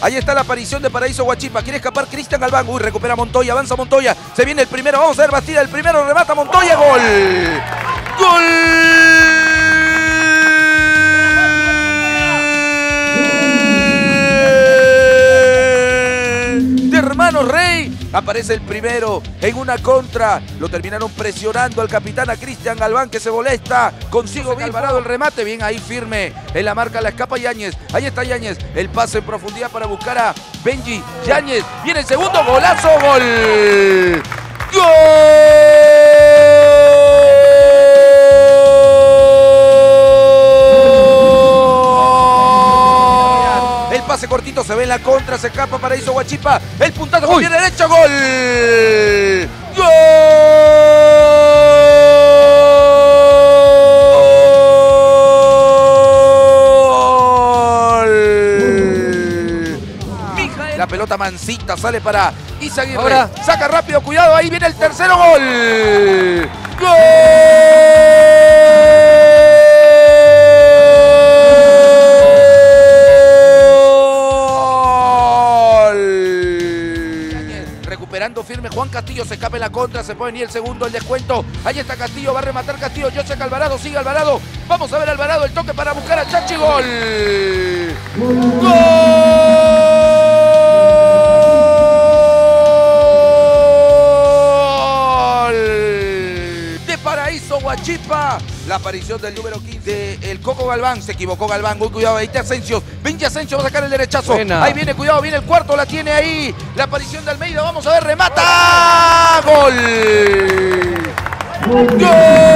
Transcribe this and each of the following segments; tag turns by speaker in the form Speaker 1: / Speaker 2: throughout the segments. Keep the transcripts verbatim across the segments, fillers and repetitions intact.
Speaker 1: Ahí está la aparición de Paraíso Huachipa. Quiere escapar Cristian Galván. Uy, recupera Montoya, avanza Montoya. Se viene el primero, vamos a ver Bastida. El primero remata Montoya. Gol. Gol. De Hermanos Rey. Aparece el primero en una contra. Lo terminaron presionando al capitán, a Cristian Galván, que se molesta. Consigo Alvarado el remate. Bien ahí firme. En la marca la escapa Yáñez. Ahí está Yáñez. El pase en profundidad para buscar a Benji Yáñez. Viene el segundo. Golazo. Gol. ¡Gol! El pase cortito, se ve en la contra, se escapa Paraíso Huachipa. El puntazo con pie derecho, gol. ¡Gol! Mijael. La pelota mansita sale para Izaguirre. Ahora saca rápido, cuidado, ahí viene el tercero, gol. ¡Gol! Recuperando firme Juan Castillo, se escapa en la contra, se puede venir el segundo, el descuento. Ahí está Castillo, va a rematar Castillo, José Alvarado, sigue Alvarado. Vamos a ver Alvarado, el toque para buscar a Chachi, gol. ¡Gol! De Paraíso Huachipa. La aparición del número quince, el Coco Galván. Se equivocó Galván, muy cuidado, ahí está Asensio. Benji Asensio va a sacar el derechazo. Buena. Ahí viene, cuidado, viene el cuarto, la tiene ahí. La aparición de Almeida, vamos a ver, remata. ¡Gol! ¡Gol!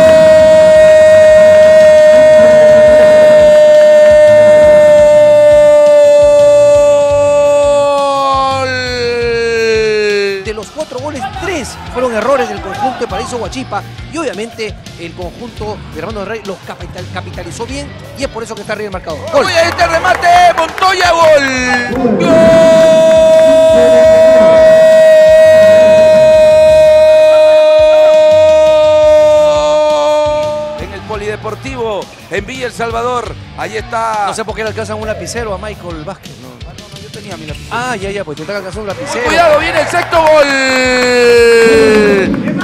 Speaker 1: De los cuatro goles, tres fueron errores del conjunto de Paraíso Huachipa. Y obviamente el conjunto de Hermanos Rey los capital, capitalizó bien y es por eso que está arriba el marcador. ¡Gol! ¡Uy, ahí está el remate! ¡Montoya, gol! ¡Gol! En el Polideportivo, en Villa El Salvador, ahí está.
Speaker 2: No sé por qué le alcanzan un lapicero a Michael Vázquez, ¿no?
Speaker 1: Ah, no, no, yo tenía mi lapicero.
Speaker 2: Ah, ya, ya, pues te está alcanzando un lapicero.
Speaker 1: ¡Cuidado, viene el sexto gol!